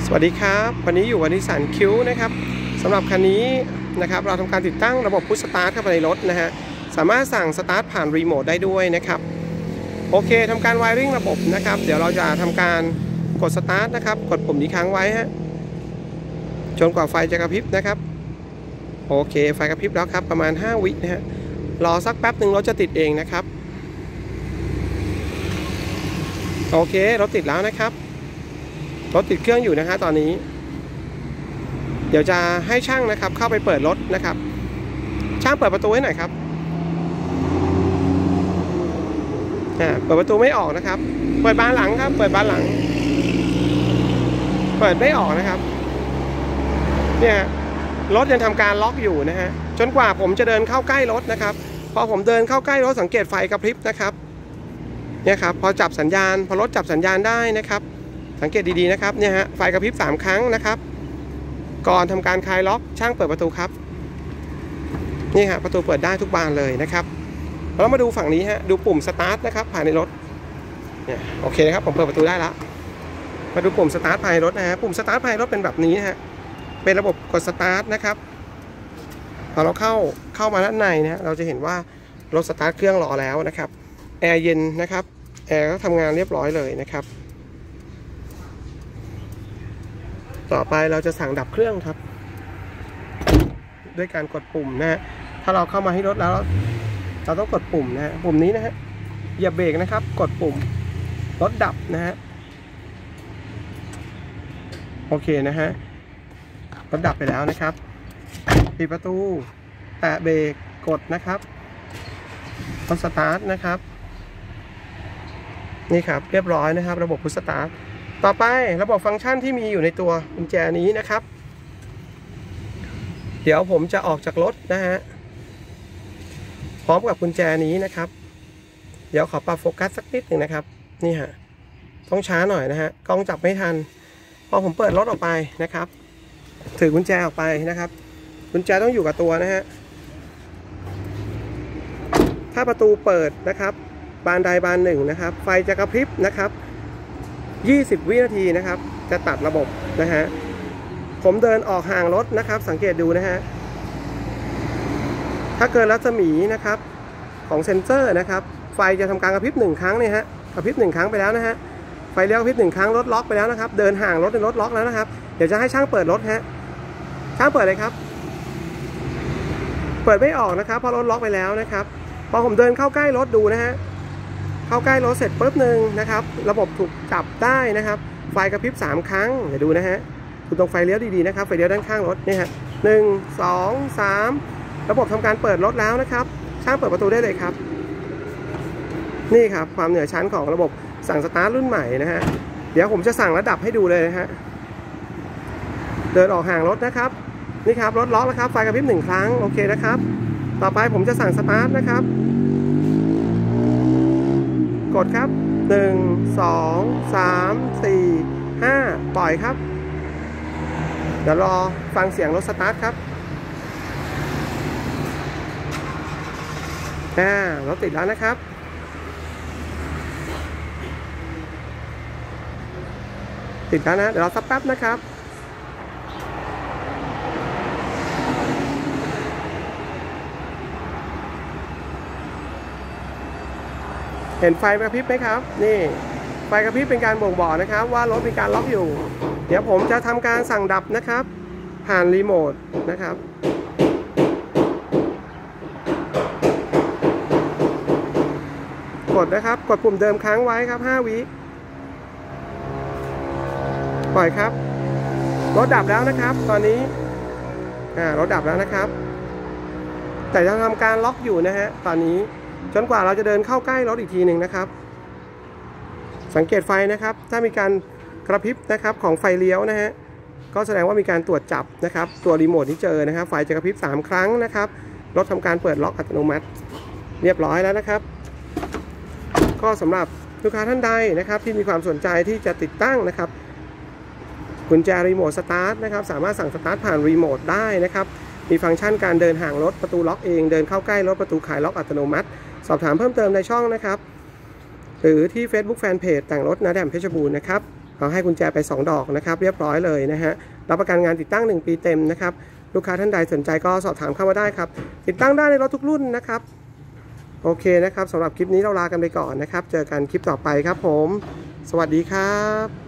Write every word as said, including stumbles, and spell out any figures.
สวัสดีครับวันนี้อยู่กับนิสสันคิวนะครับสำหรับคันนี้นะครับเราทำการติดตั้งระบบพุชสตาร์ทเข้าไปในรถนะฮะสามารถสั่งสตาร์ทผ่านรีโมทได้ด้วยนะครับโอเคทำการไวริ่งระบบนะครับเดี๋ยวเราจะทำการกดสตาร์ทนะครับกดปุ่มนี้ค้างไว้ฮะจนกว่าไฟจะกระพริบนะครับโอเคไฟกระพริบแล้วครับประมาณห้าวินะฮะรอสักแป๊บหนึ่งรถจะติดเองนะครับโอเครถติดแล้วนะครับรถติดเครื่องอยู่นะฮะตอนนี้เดี๋ยวจะให้ช่างนะครับเข้าไปเปิดรถนะครับช่างเปิดประตูให้หน่อยครับอ่าเปิดประตูไม่ออกนะครับเปิดบานหลังครับเปิดบานหลังเปิดไม่ออกนะครับเนี่ยรถยังทำการล็อกอยู่นะฮะจนกว่าผมจะเดินเข้าใกล้รถนะครับพอผมเดินเข้าใกล้รถสังเกตไฟกระพริบนะครับเนี่ยครับพอจับสัญญาณพอรถจับสัญญาณได้นะครับสังเกตดีๆนะครับเนี่ยฮะไฟกระพริบสามครั้งนะครับก่อนทำการคลายล็อกช่างเปิดประตูครับนี่ฮะประตูเปิดได้ทุกบานเลยนะครับแล้วมาดูฝั่งนี้ฮะดูปุ่มสตาร์ทนะครับภายในรถเนี่ยโอเคนะครับผมเปิดประตูได้แล้วมาดูปุ่มสตาร์ทภายในรถนะฮะปุ่มสตาร์ทภายในรถเป็นแบบนี้ฮะเป็นระบบกดสตาร์ทนะครับพอเราเข้าเข้ามาด้านในนะเราจะเห็นว่ารถสตาร์ทเครื่องรอแล้วนะครับแอร์เย็นนะครับแอร์ก็ทำงานเรียบร้อยเลยนะครับต่อไปเราจะสั่งดับเครื่องครับด้วยการกดปุ่มนะฮะถ้าเราเข้ามาที่รถแล้วเราต้องกดปุ่มนะฮะปุ่มนี้นะฮะเหยียบเบรกนะครับกดปุ่มรถดับนะฮะโอเคนะฮะรถดับไปแล้วนะครับปิดประตูแตะเบรกกดนะครับรถสตาร์ทนะครับนี่ครับเรียบร้อยนะครับระบบพุชสตาร์ทต่อไประบบฟังก์ชันที่มีอยู่ในตัวกุญแจนี้นะครับเดี๋ยวผมจะออกจากรถนะฮะพร้อมกับกุญแจนี้นะครับเดี๋ยวขอปรับโฟกัสสักนิดหนึ่งนะครับนี่ฮะต้องช้าหน่อยนะฮะกล้องจับไม่ทันพอผมเปิดรถออกไปนะครับถือกุญแจออกไปนะครับกุญแจต้องอยู่กับตัวนะฮะถ้าประตูเปิดนะครับบานใดบานหนึ่งนะครับไฟจะกระพริบนะครับยี่สิบวินาทีนะครับจะตัดระบบนะฮะผมเดินออกห่างรถนะครับสังเกตดูนะฮะถ้าเกินรัศมีนะครับของเซ็นเซอร์นะครับไฟจะทำการกระพริบหนึ่งครั้งเนี่ยฮะกระพริบหนึ่งครั้งไปแล้วนะฮะไฟเลี้ยวกระพริบหนึ่งครั้งรถล็อกไปแล้วนะครับเดินห่างรถในรถล็อกแล้วนะครับเดี๋ยวจะให้ช่างเปิดรถฮะช่างเปิดเลยครับเปิดไม่ออกนะครับเพราะรถล็อกไปแล้วนะครับพอผมเดินเข้าใกล้รถดูนะฮะเข้าใกล้รถเสร็จปุ๊บหนึ่งนะครับระบบถูกจับได้นะครับไฟกระพริบสามครั้งเดี๋ยวดูนะฮะดูตรงไฟเลี้ยวดีๆนะครับไฟเลี้ยวด้านข้างรถนี่ฮะหนึ่งสองสามระบบทำการเปิดรถแล้วนะครับช่างเปิดประตูได้เลยครับนี่ครับความเหนือชั้นของระบบสั่งสตาร์ทรุ่นใหม่นะฮะเดี๋ยวผมจะสั่งระดับให้ดูเลยนะฮะเดินออกห่างรถนะครับนี่ครับรถล็อกแล้วครับไฟกระพริบหนึ่งครั้งโอเคนะครับต่อไปผมจะสั่งสตาร์ทนะครับกดครับหนึ่ง สอง สาม สี่ ห้าปล่อยครับเดี๋ยวรอฟังเสียงรถสตาร์ทครับอ่ารถติดแล้วนะครับติดแล้วนะเดี๋ยวรอสักแป๊บนะครับเห็นไฟกระพริบไหมครับนี่ไฟกระพริบเป็นการบ่งบอกนะครับว่ารถมีการล็อกอยู่เดี๋ยวผมจะทำการสั่งดับนะครับผ่านรีโมทนะครับกดนะครับกดปุ่มเดิมค้างไว้ครับห้าวิปล่อยครับรถดับแล้วนะครับตอนนี้อ่ารถดับแล้วนะครับแต่ยังทำการล็อกอยู่นะฮะตอนนี้จนกว่าเราจะเดินเข้าใกล้รถอีกทีหนึ่งนะครับสังเกตไฟนะครับถ้ามีการกระพริบนะครับของไฟเลี้ยวนะฮะก็แสดงว่ามีการตรวจจับนะครับตัวรีโมทที่เจอนะครับไฟจะกระพริบสามครั้งนะครับรถทำการเปิดล็อกอัตโนมัติเรียบร้อยแล้วนะครับก็สำหรับลูกค้าท่านใดนะครับที่มีความสนใจที่จะติดตั้งนะครับกุญแจรีโมทสตาร์ทนะครับสามารถสั่งสตาร์ทผ่านรีโมทได้นะครับมีฟังก์ชันการเดินห่างรถประตูล็อกเองเดินเข้าใกล้รถประตูขายล็อกอัตโนมัติสอบถามเพิ่มเติมในช่องนะครับหรือที่ Facebook Fanpage แต่งรถนาแดมเพชรบูรณ์นะครับเราให้กุญแจไปสองดอกนะครับเรียบร้อยเลยนะฮะรับประกันงานติดตั้งหนึ่งปีเต็มนะครับลูกค้าท่านใดสนใจก็สอบถามเข้ามาได้ครับติดตั้งได้ในรถทุกรุ่นนะครับโอเคนะครับสำหรับคลิปนี้เราลากันไปก่อนนะครับเจอกันคลิปต่อไปครับผมสวัสดีครับ